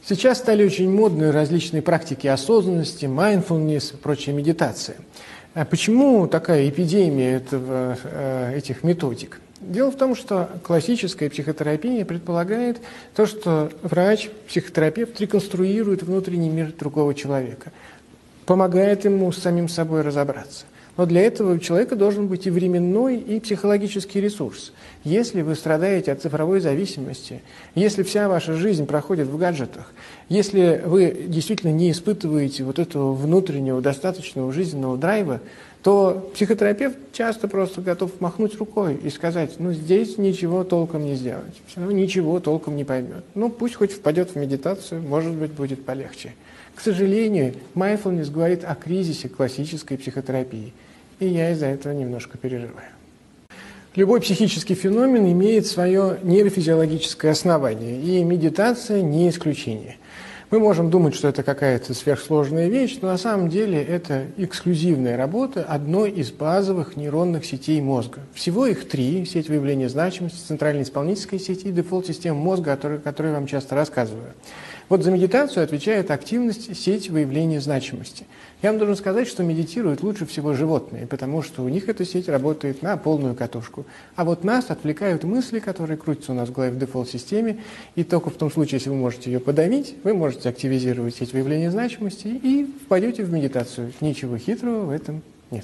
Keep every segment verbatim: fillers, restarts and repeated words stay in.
Сейчас стали очень модны различные практики осознанности, mindfulness и прочая медитация. А почему такая эпидемия этого, этих методик? Дело в том, что классическая психотерапия предполагает то, что врач, психотерапевт реконструирует внутренний мир другого человека, помогает ему с самим собой разобраться. Но для этого у человека должен быть и временной, и психологический ресурс. Если вы страдаете от цифровой зависимости, если вся ваша жизнь проходит в гаджетах, если вы действительно не испытываете вот этого внутреннего, достаточного жизненного драйва, то психотерапевт часто просто готов махнуть рукой и сказать, ну здесь ничего толком не сделать, все равно ничего толком не поймет. Ну пусть хоть впадет в медитацию, может быть, будет полегче. К сожалению, mindfulness говорит о кризисе классической психотерапии, и я из-за этого немножко переживаю. Любой психический феномен имеет свое нейрофизиологическое основание, и медитация не исключение. Мы можем думать, что это какая-то сверхсложная вещь, но на самом деле это эксклюзивная работа одной из базовых нейронных сетей мозга. Всего их три: сеть выявления значимости, центральная исполнительская сеть и дефолт-система мозга, о которой, о которой я вам часто рассказываю. Вот за медитацию отвечает активность сеть выявления значимости. Я вам должен сказать, что медитируют лучше всего животные, потому что у них эта сеть работает на полную катушку. А вот нас отвлекают мысли, которые крутятся у нас в голове в дефолт-системе, и только в том случае, если вы можете ее подавить, вы можете активизировать сеть выявления значимости и впадете в медитацию. Ничего хитрого в этом нет.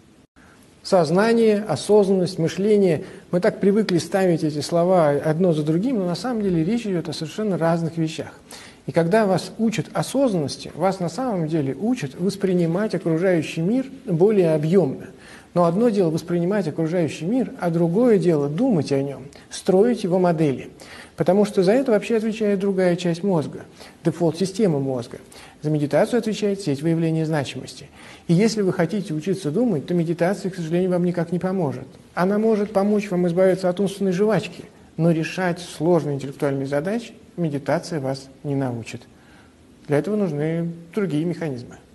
Сознание, осознанность, мышление. Мы так привыкли ставить эти слова одно за другим, но на самом деле речь идет о совершенно разных вещах. И когда вас учат осознанности, вас на самом деле учат воспринимать окружающий мир более объемно. Но одно дело воспринимать окружающий мир, а другое дело думать о нем, строить его модели. Потому что за это вообще отвечает другая часть мозга, дефолт-система мозга. За медитацию отвечает сеть выявления значимости. И если вы хотите учиться думать, то медитация, к сожалению, вам никак не поможет. Она может помочь вам избавиться от умственной жвачки, но решать сложные интеллектуальные задачи медитация вас не научит. Для этого нужны другие механизмы.